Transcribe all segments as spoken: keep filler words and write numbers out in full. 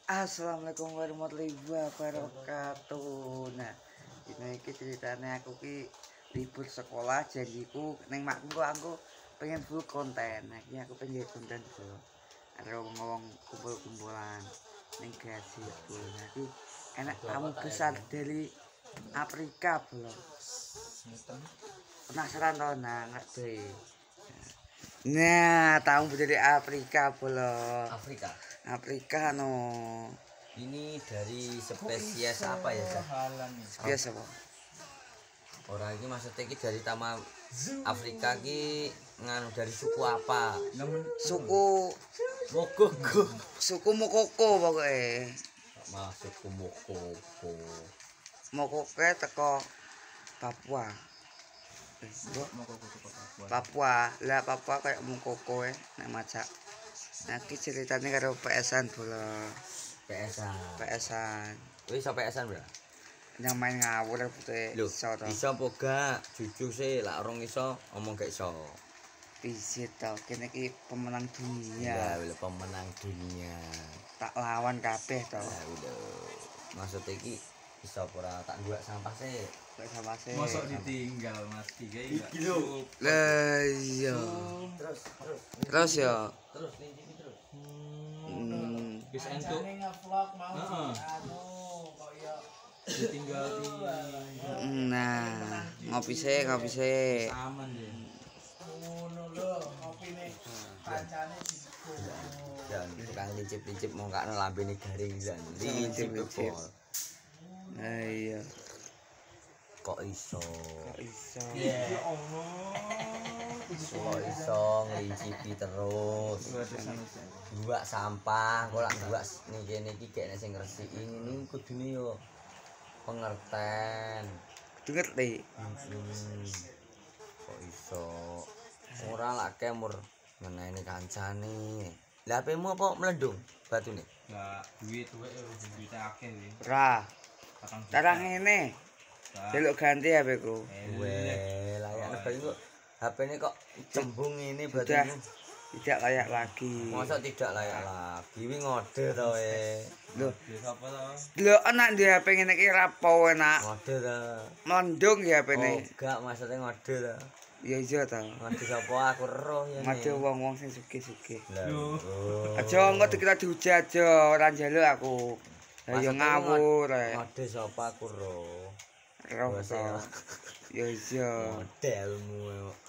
Assalamualaikum warahmatullahi wabarakatuh. Nah, ini iki ceritanya aku ki libur sekolah janjiku neng makku aku pengen full konten. Nah, ini aku pengen konten bro. Ada ngomong kumpul-kumpulan neng gazebo. Nah, ini enak tamu besar dari Afrika bro. Penasaran tau nah nggak deh. Nah, tamu dari Afrika bro. Afrika. Afrika no. Ini dari spesies apa ya, Cak? Spesies apa? Orang ini maksudnya ini dari taman Afrika ini nganu dari suku apa? Suku Mokoko. suku Mokoko pokoknya. Mas suku Mokoko. Mokoko teko Papua. Papua. Lah Papua kayak Mokoko e nek macak. Nah, iki ceritane karo P S-an bola. P S-an. P S-an. Wis iso P S-an, Bro? Yang main ngawur putih iso to. Iso apa gak? Jujur sih, lak orang iso ngomong gak iso. Bisa tau, kene iki pemenang dunia. Ya, wis pemenang dunia. Tak lawan kabeh to. Ya, udah. Maksudnya iki iso ora tak buat sampah sih. Gak sama sih. Mosok ditinggal Mas tiga enggak. Iki lho. Lah iya. Terus, terus. Terus ya. Terus linci terus. Hmm. Wis entuk. Nge-vlog mau Heeh. anu kok ya Ditinggal di Nah, ngopi sih, ngopi sih. aman ya. ngono lho ngopine kancane digo. Dan tukang lincip-lincip mau kakno lambene garing dan lincip Lincip-lincip. bebol. Nah iya. Kok iso? Kok iso? Ya Kok iso ngelincipi terus? Buak sampah, kok lak buak nih kene iki kene sing ngresiki ini kudune yo pengerten. Kudu ngerti. Hmm. Kok iso? Ora lak kemur ngeneni kancane. Lah H P-mu apa melendung batune? enggak duit wae duit akeh iki. Ora. Patang juta. Cara ngene. Delok ganti H P-ku. Weh, layakne bae kok H P-ne kok cembung ini Sudah batune. tidak layak lagi. Masa tidak layak lagi, wi ngode to we. Loh, Duit apa to? delok anak di H P ngene iki ra po enak. Ngode to. Mendung ya H Oh, P-ne. enggak maksudnya ngode to. Ya iya ta. Ngode sapa aku roh ya. Ngade wong-wong sing sugih-sugih. Lah. Loh. Oh. Aja engko dikira dihujat aja, ora njaluk aku. Lah ya Maksudnya ngawur ngode- rek. Ngode sapa aku roh. Roh Bose to. Ya iya. Modelmu.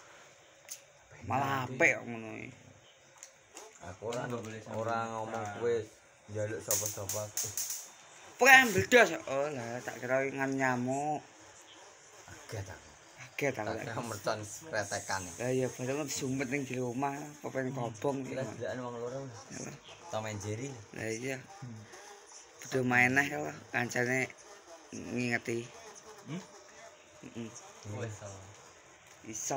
Malah apik kok ngono iki. Aku ora ora ngomong kowe njaluk sapa-sapa. Pokoknya meledos. Oh lah, tak kira ngan nyamuk. Agak tak. Kaget aku. Tak kira mercon kretekan. Lah iya, padahal sumpet ning di omah, apa pengen kobong iki. Kira sedaan wong loro. Tom and Jerry. Lah iya. Kudu main neh kok, kancane ngingeti. Hmm? Heeh. Wes. Iso.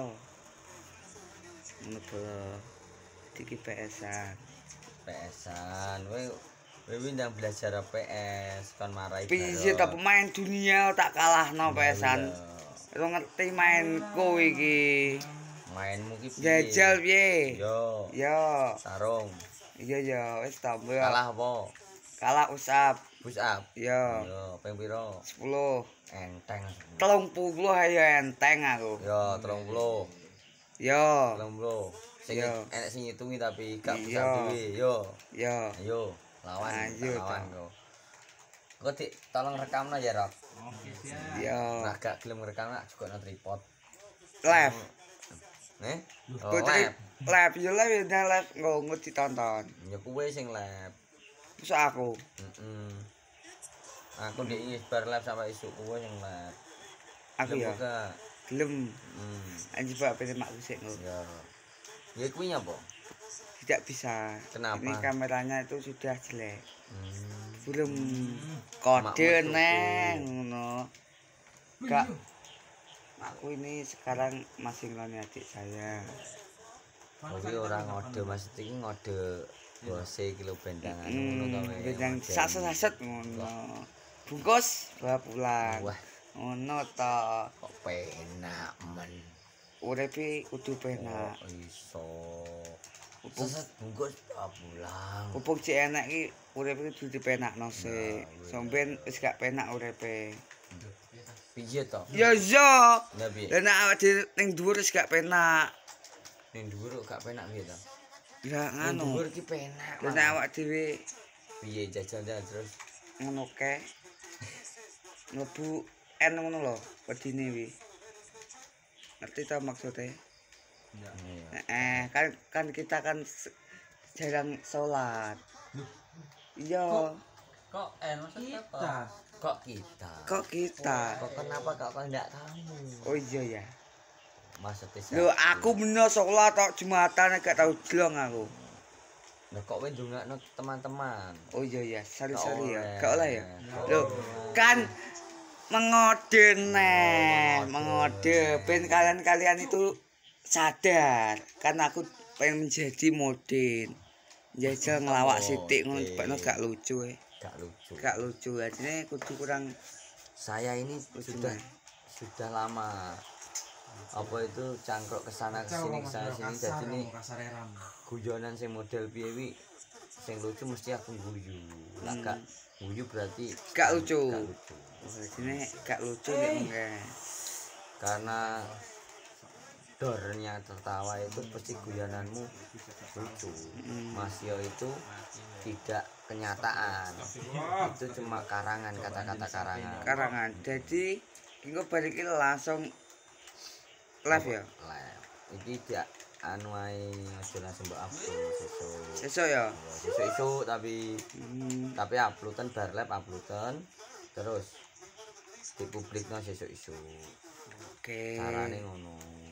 Ngono bro. Iki P S-an. P S-an. Kowe kowe ndang belajar P S kon marai. Piye ta pemain dunia tak kalahno P S-an. Ora ngerti mainku iki. Mainmu ki piye? Jajal piye? Yo. Yo. Sarung. Iya ya, wis tambah. Kalah apa? Kalah usap. Push up. Yo. Yo, ping piro? sepuluh. Enteng. telung puluh ayo enteng aku. Yo, tiga puluh. Yo. tiga puluh. Sing Yo. enek sing ngitungi tapi gak bisa Iya. dhewe. Yo. Yo. Ayo, lawan. Ayo, tak lawan tak. kok. Kok Dik, tolong rekamno ya, Rok. Oke, siap. Yo. Nah, gak gelem ngerekam nak juga no tripod. Live. Eh? Oh, Putri lab. live yo live nang live nggo ditonton. Ya kuwe sing lab. Terus aku. Heeh. Aku ndek iki bar lab sampai isuk kuwe sing lab. Aku ya Buka. gelem Hmm. anjir Pak ben mak sik ngono. Ya. Ya kuwi apa? Tidak bisa. Kenapa? Ini kameranya itu sudah jelek. Hmm. Belum Makmu kode cukup. neng ngono. Gak. Aku ini sekarang masih ngeloni adik saya. Kuwi ora ngode Mas iki ngode bose iki lho bendangan ngono to. Hmm, we. bidang Ngode. saset-saset ngono. Bungkus bawa pulang. Wah, Ngono ta. kok penak men. Uripe kudu penak. Kok iso. Seset bungkus ah, pulang. Pupuk cek enak iki urip iki kudu dipenakno sik. Sampeyan wis gak penak uripe. Piye to? Ya iya. Lah piye? Lah nek awak dhewe ning dhuwur wis gak penak. Ning dhuwur kok gak penak piye to? Ya Ning ngono. dhuwur ki penak. Lah nek malah. awak dhewe Piye jajal-jajal terus? ngono ke. Mlebu en ngono lho, wedine wi. Ngerti ta maksudnya? Enggak. Iya. Eh, kan kan kita kan se- jarang sholat. Iya. Kok eh maksudnya kita? Kok kita? Kok kita? Kok kenapa kok kau enggak tahu? Oh iya ya. Maksudnya Lho aku bener sholat tok Jumatan gak tau jelong aku. Lah kok kowe ndongakno teman-teman? Oh iya ya, sari-sari ya. oleh. Gak oleh ya. Gak Lho, oleh. kan mengode nih, Oh, mengode. Ben kalian-kalian itu sadar kan aku pengen menjadi modin. Jajal ngelawak sithik ngono Modin. bakno gak lucu eh. Gak lucu. Gak lucu ajine kudu kurang Saya ini lucu. sudah Nih. sudah lama apa itu cangkruk kesana kesini kesana sini jadi ini kasar ram. guyonan sing model piye wi sing lucu mesti aku guyu lah Hmm. gak guyu berarti Gak lucu. gak lucu Ajine gak lucu nek enggak. karena dornya tertawa itu pasti guyonanmu lucu Hmm. Mas Yo itu tidak kenyataan itu cuma karangan kata-kata karangan Karangan. Jadi engko balik iki langsung live ya. live iki dia anu ae aja langsung mbok upload sesuk Sesuk ya. sesuk tapi Hmm. tapi uploadan bar live uploadan terus dipublikno sesuk isu Oke. carane ngono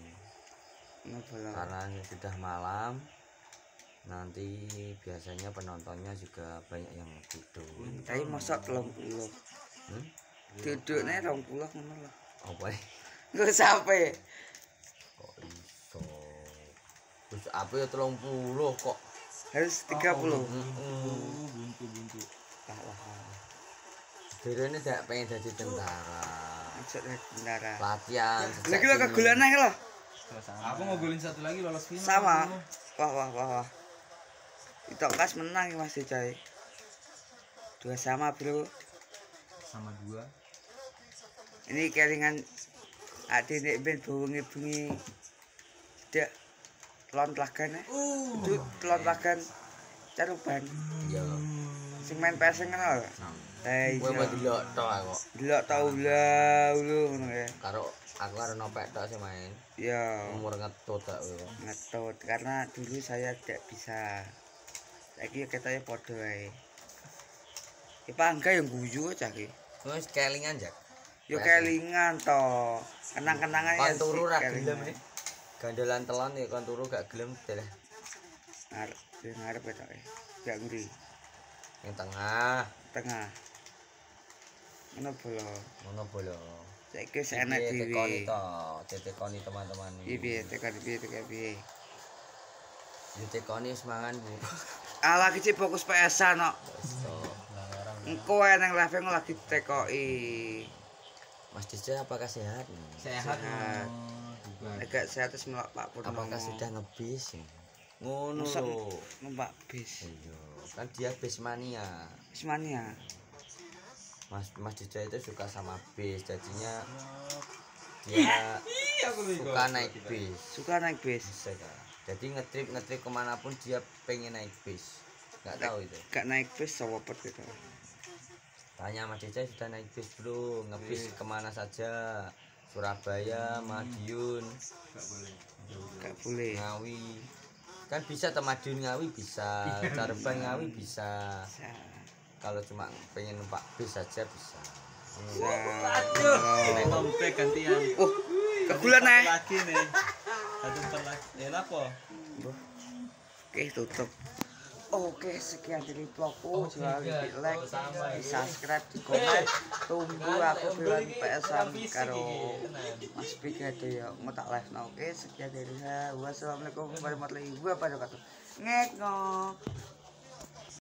Ngopo lho. karena sudah malam nanti biasanya penontonnya juga banyak yang tidur Tapi mosok telung puluh. hmm? Dudukne rong puluh ngono lho. apa ya Engko sampe kok iso terus apa ya telung puluh kok harus tiga puluh. heeh Buntu-buntu. Kalah. derene dak pengen jadi tentara Masuk dari bendara. latihan Lagi lo kegulan aja lo. Aku mau golin satu lagi lolos final. Sama. Wah wah wah wah. Itu kas menang ya Mas Coy. Dua sama bro. Sama dua. Ini kelingan ade nek ben bengi-bengi tidak telon lagan eh. Itu telon lagan caruban. ya Sing main P S ngono lho. Eh kowe iya. mau delok tok aku Delok tau lah lu ngono ya. karo aku karo nopek tok sih main Ya, umur ngetut tak kowe ngetut karena dulu saya tidak bisa. Saiki ketoknya padha ae. Ya pangga yang guyu aja ki. wis kelingan jak Yo kelingan to. Kenang-kenangan kon turu ra kelingan. gelem nih gandolan telon ya kon turu gak gelem deh Ngarep, yo ngarep ketoke. Gak nguri yang tengah tengah. Ngono bolo. ngono bolo Saiki wis enak tekoni dhewe. to tekoni teman-teman Piye piye tekan piye tekan piye. iki tekoni wis mangan Bu Ala iki cek fokus P S-an kok. Iso. Engko ae nang live lagi tekoki. Mas Dija apakah sehat Sehat. Sehat. Juga. Agak sehat terus melak Pak Purnomo. apakah sudah ngebis ngono Masa lho numpak bis. iya kan dia bis mania Wis mania. Mas Mas Dija itu suka sama bis jadinya dia suka naik bis Suka naik bis. bisa kan jadi ngetrip ngetrip kemanapun dia pengen naik bis nggak tahu itu Gak naik bis sawapet gitu. tanya Mas Dija sudah naik bis bro ngebis kemana saja Surabaya Madiun Gak boleh. Ngawi kan bisa Temadiun Ngawi bisa Caruban Ngawi bisa Bisa. kalau cuma pengen numpak bis saja bisa Bisa. Naik kompek gantian. Oh, kegulan eh. Lagi nih. Satu per lagi. Ya apa? Oke, tutup. Oke, sekian dari vlogku. Jangan lupa di like, di subscribe, di komen. Tunggu aku bilang P S-an karo Mas Big ada ya mau tak live nah. Oke, sekian dari saya. Wassalamualaikum warahmatullahi wabarakatuh. Ngek ngok.